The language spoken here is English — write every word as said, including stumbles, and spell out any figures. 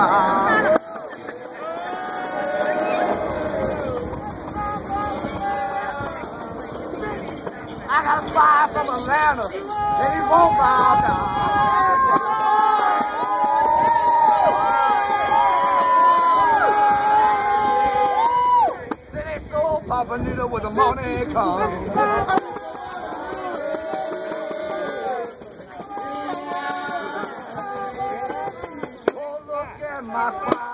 down. I got a spy from Atlanta, and he won't bow down. Then they stole Papa Nita with the morning come. Oh, look at my fire.